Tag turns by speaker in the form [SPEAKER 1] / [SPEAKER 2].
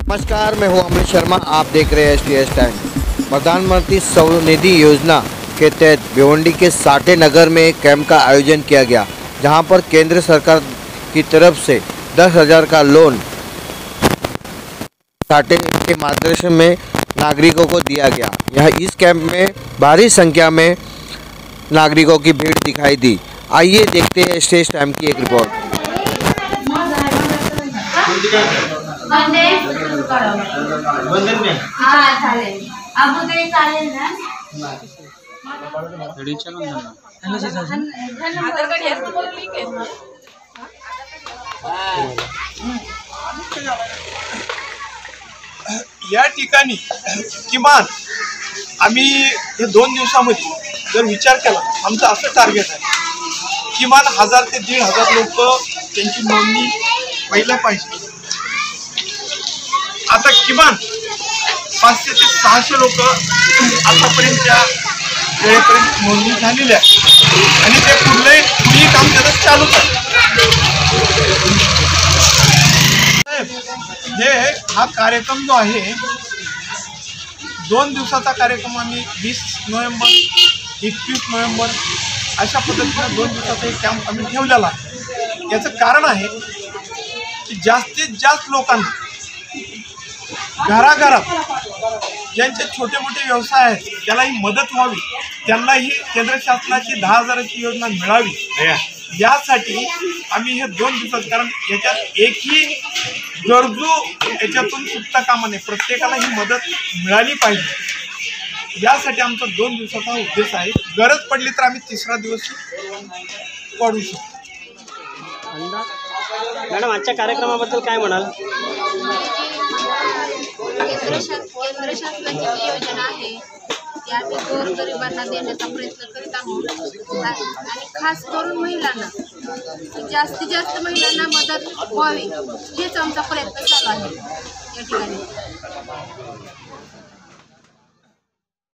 [SPEAKER 1] नमस्कार, मैं हूं अमृत शर्मा। आप देख रहे हैं STS टाइम। प्रधानमंत्री स्वनिधि योजना के तहत भिवंडी के साठे नगर में एक कैंप का आयोजन किया गया, जहां पर केंद्र सरकार की तरफ से 10,000 का लोन साठे के मार्गदर्शन में नागरिकों को दिया गया। यह इस कैंप में भारी संख्या में नागरिकों की भीड़ दिखाई दी। आइए देखते हैं STS टाइम की एक रिपोर्ट।
[SPEAKER 2] या ठिकाणी किमान आम्ही हे 2 दिवसामध्ये जर विचार केला, आमचं असं टार्गेट आहे, किमान 1000 ते 1,500 लोक त्यांची नोंदणी व्हायला पाहिजे। आता किमान 500 ते 600 लोक आतापर्यंतच्या वेळेपर्यंत नोंदणी झालेली आहे आणि ते पुढेही काम त्याचं चालूच आहे। हा कार्यक्रम जो आहे 2 दिवसाचा कार्यक्रम आम्ही 20 नोव्हेंबर 21 नोव्हेंबर अशा पद्धतीने 2 दिवसाचा एक कॅम्प आम्ही ठेवलेला आहे। याचं कारण आहे की जास्तीत जास्त लोकांना घराघरात ज्यांचे छोटे मोठे व्यवसाय आहेत त्यालाही मदत व्हावी, त्यांनाही केंद्र शासनाची 10,000ची योजना मिळावी, यासाठी आम्ही हे 2 दिवसात, कारण याच्यात एकही गरजू याच्यातून सुटता कामा नये, प्रत्येकाला ही मदत मिळाली पाहिजे, यासाठी आमचा 2 दिवसाचा उद्देश आहे। गरज पडली तर आम्ही 3रा दिवस वाढवू शकतो।
[SPEAKER 3] मॅडम, आजच्या कार्यक्रमाबद्दल काय म्हणाल?
[SPEAKER 4] केंद्र शासनाची जी योजना आहे ती आम्ही गोरगरिबांना देण्याचा प्रयत्न करीत आहोत आणि खास करून महिलांना, जास्तीत जास्त महिलांना मदत व्हावी हेच आमचा प्रयत्न चालू आहे या ठिकाणी।